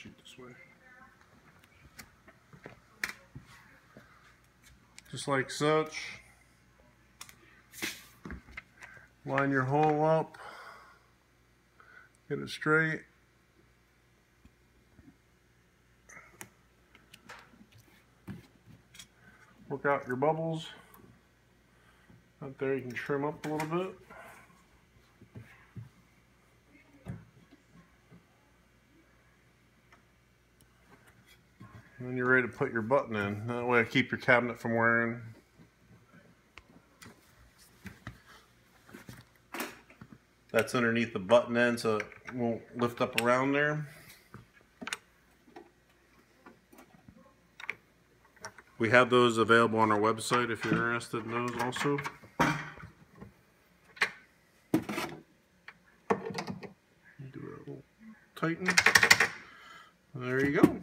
shoot this way. Just like such. Line your hole up. Get it straight. Work out your bubbles. Out there you can trim up a little bit. And then you're ready to put your button in. That way I keep your cabinet from wearing. That's underneath the button end so it won't lift up around there. We have those available on our website if you're interested in those also. Do a little tighten. There you go.